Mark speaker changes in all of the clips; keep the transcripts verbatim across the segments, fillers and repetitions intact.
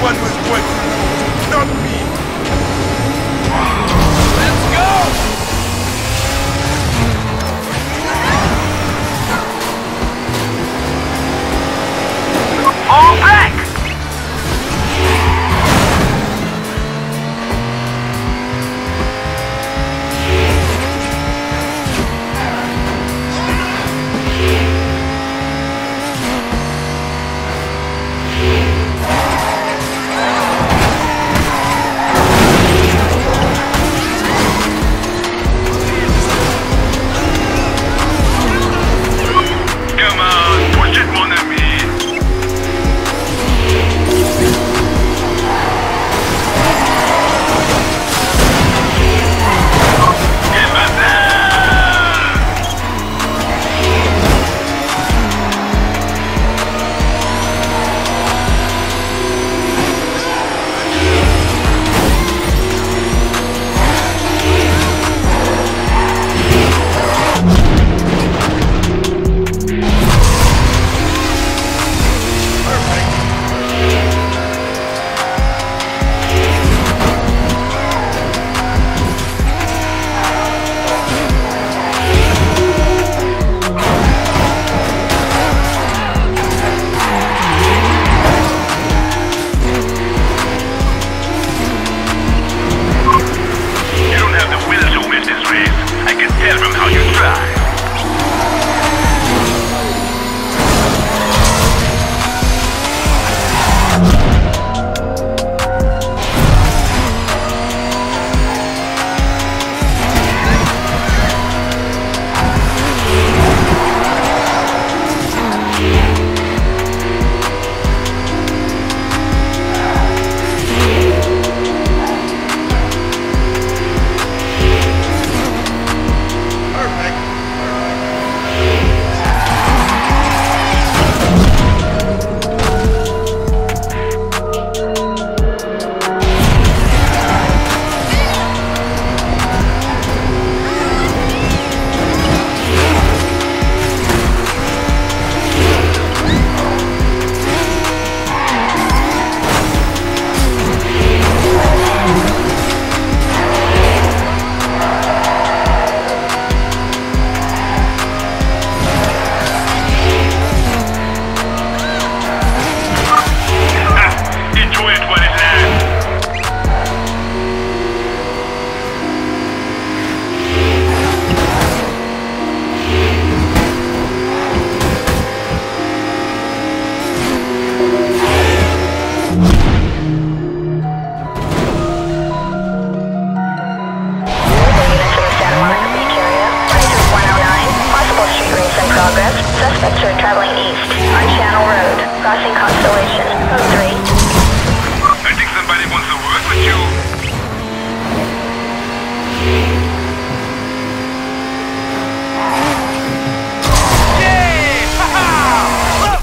Speaker 1: one was what? Not me!
Speaker 2: Let's go! All back!
Speaker 3: Suspects are traveling east on Channel Road, crossing Constellation. Code three.
Speaker 2: I think somebody wants to work with you. Yeah! Ha-ha!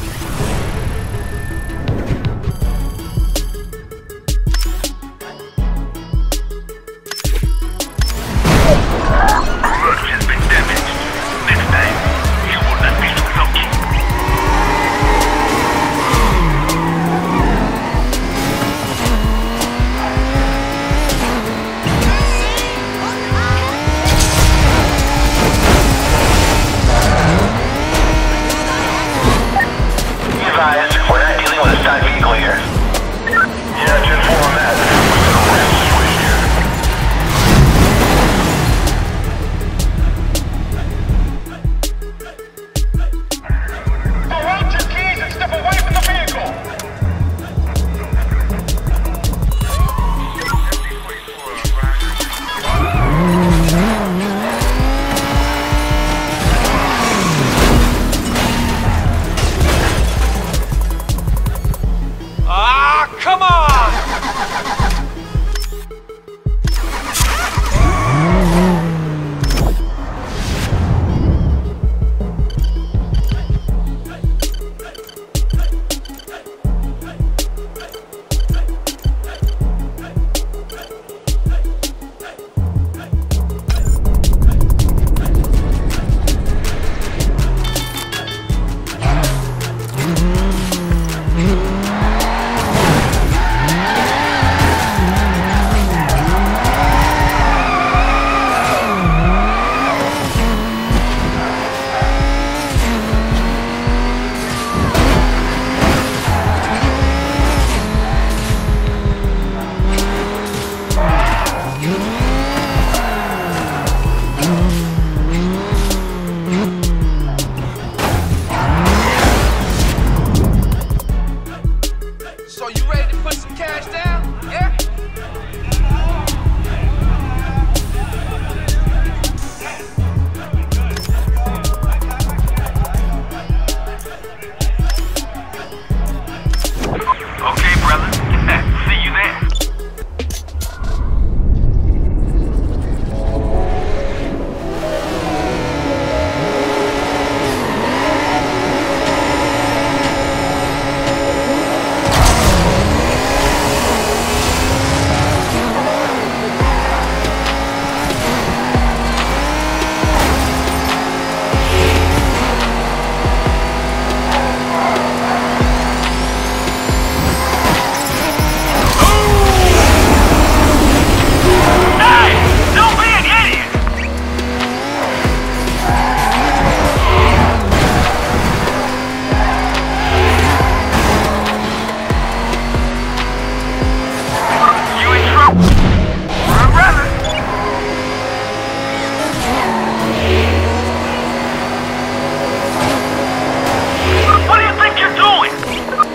Speaker 2: Road has been damaged. Next time, you will not be so lucky.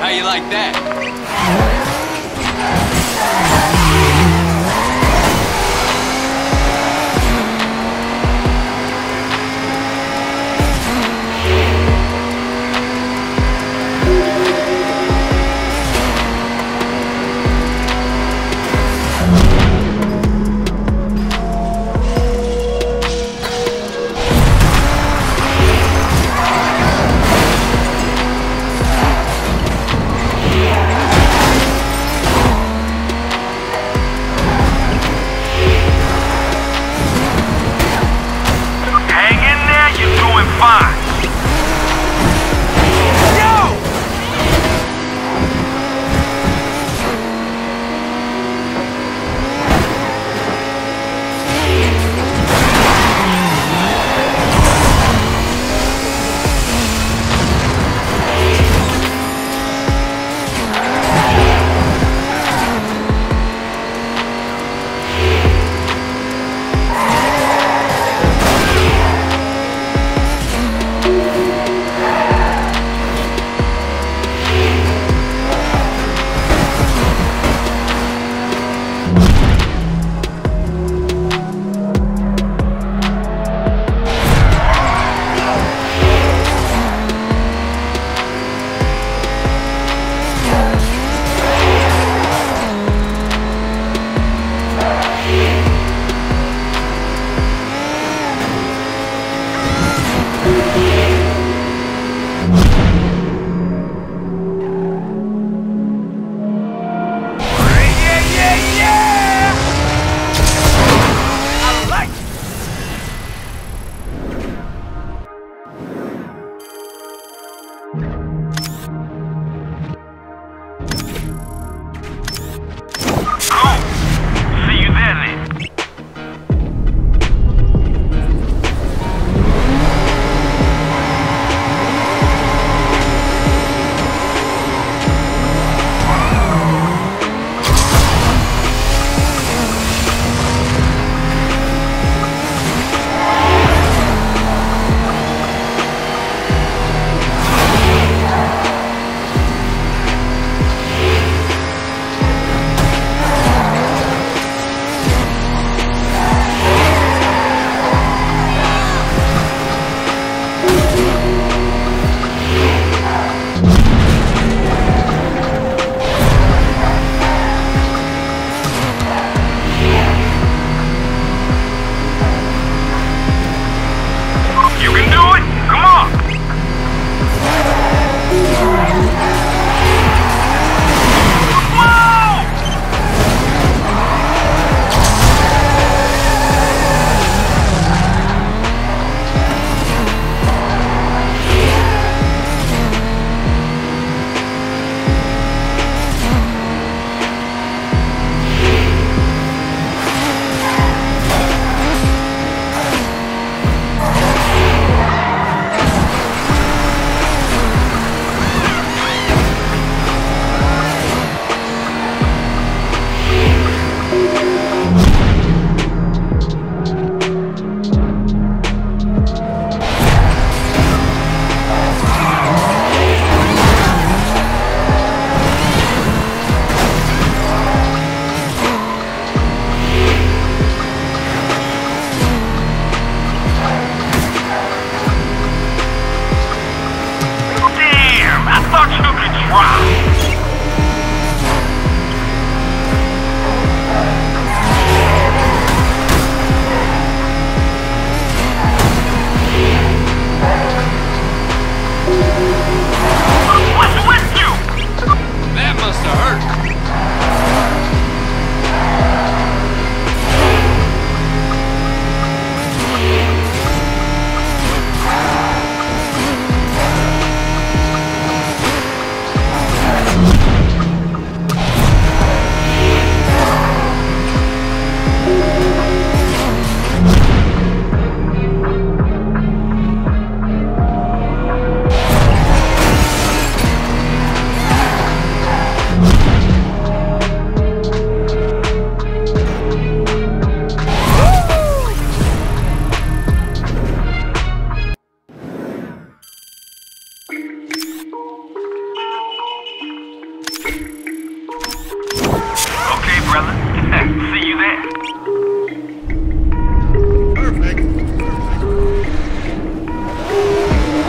Speaker 4: How you like that?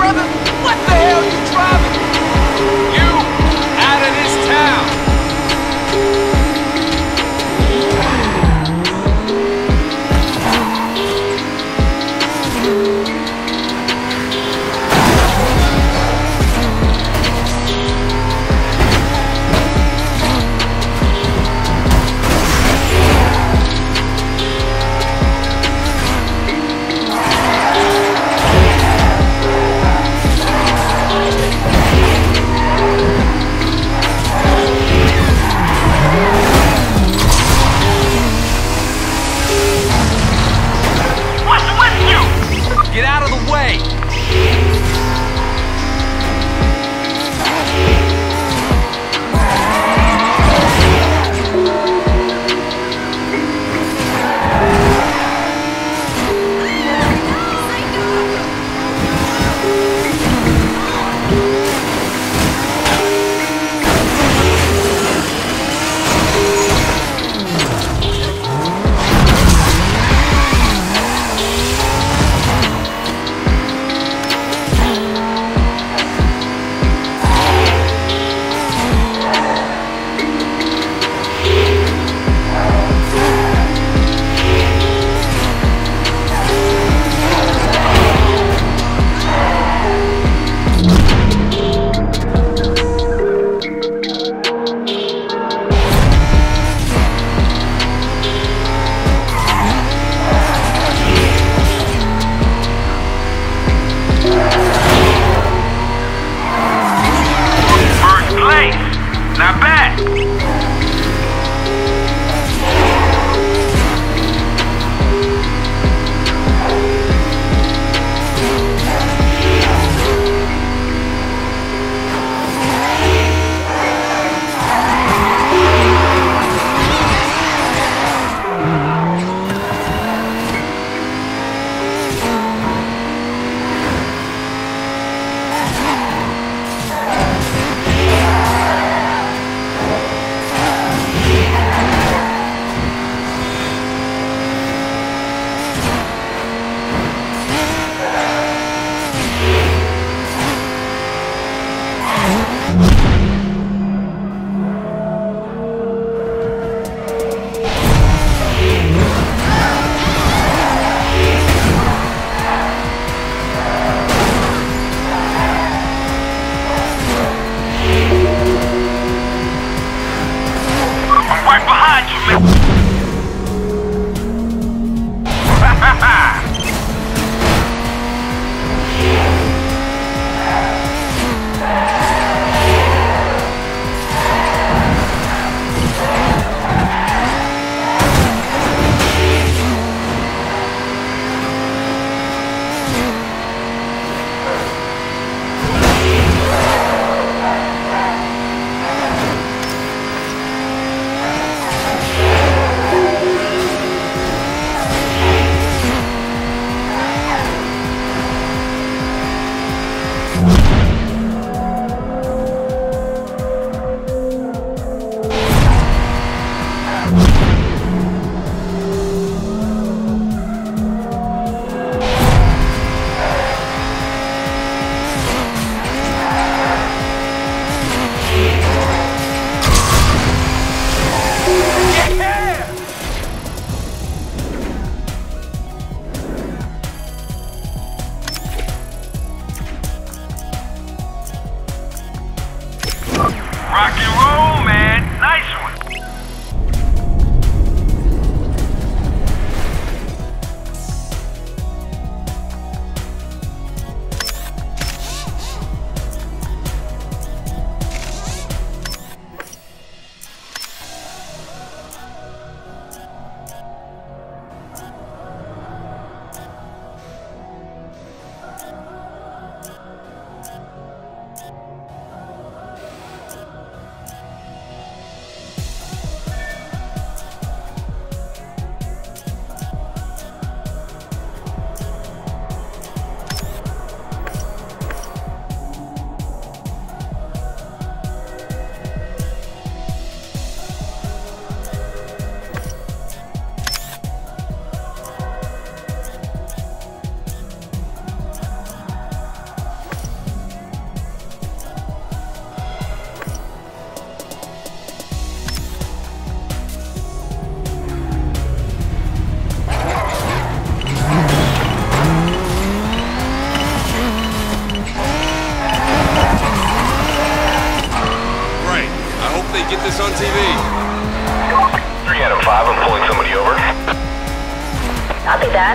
Speaker 2: brother? What the hell you driving? You out of this town.
Speaker 4: this on T V.
Speaker 2: three Adam five, I'm pulling somebody over.
Speaker 3: Copy that.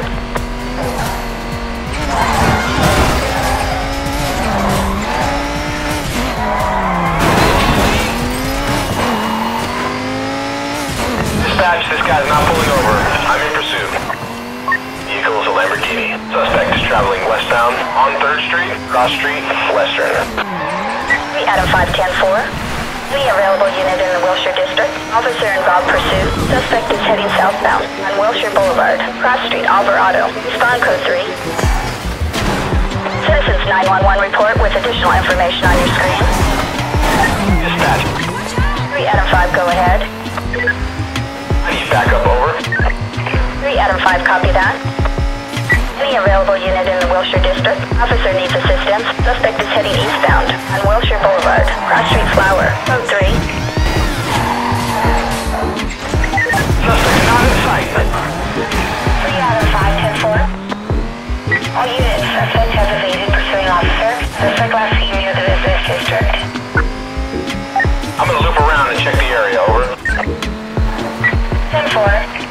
Speaker 2: Dispatch, this guy's not pulling over. I'm in pursuit. Vehicle is a Lamborghini. Suspect is traveling westbound on third Street, Cross Street, Western.
Speaker 3: three Adam five ten four. Any available unit in the Wilshire District. Officer involved pursuit. Suspect is heading southbound on Wilshire Boulevard, Cross Street, Alvarado. Respond code three. Citizens nine one one report with additional information on your screen.
Speaker 2: Dispatch.
Speaker 3: three Adam five, go ahead.
Speaker 2: I need backup, over.
Speaker 3: three Adam five, copy that. Any available unit in the Wilshire District. Officer needs assistance. Suspect is heading eastbound on Wilshire Boulevard, Cross Street, Flower. Code three.
Speaker 2: Suspect not in sight.
Speaker 3: three Adam five ten four. All units, suspect has evaded pursuing officer. Suspect last seen near the business district.
Speaker 2: I'm gonna loop around and check the area, over.
Speaker 3: ten four.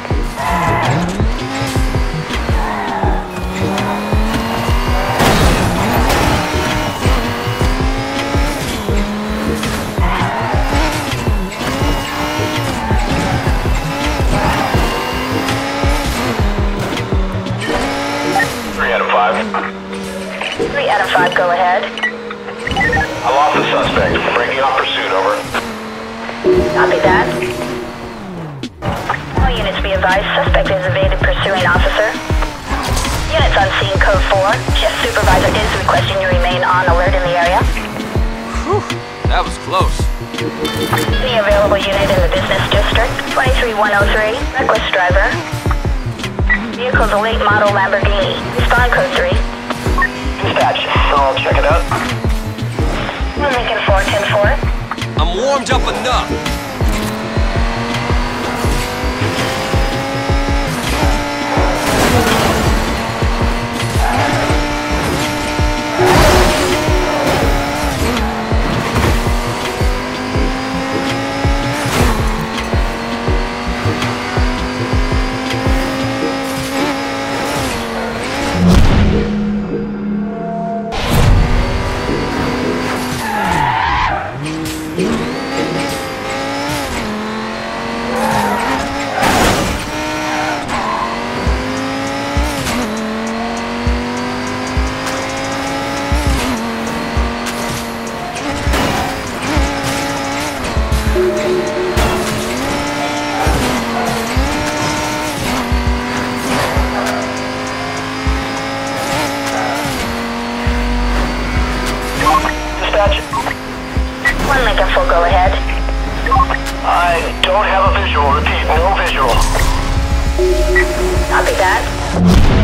Speaker 2: three Adam five.
Speaker 3: three Adam five, go ahead.
Speaker 2: I lost the suspect. Breaking off pursuit, over.
Speaker 3: Copy that. All units be advised, suspect is evaded pursuing officer. Units on scene, code four. Shift supervisor is requesting you remain on alert in the area.
Speaker 4: Whew, that was close.
Speaker 3: Any available unit in the business district. twenty-three one oh three, reckless driver. Vehicle's a late model Lamborghini. Respond code three.
Speaker 2: Dispatch, I'll check it out.
Speaker 3: We're Lincoln four ten four.
Speaker 4: I'm warmed up enough.
Speaker 3: One Lincoln full, go ahead.
Speaker 2: I don't have a visual. Repeat, no visual.
Speaker 3: Copy that.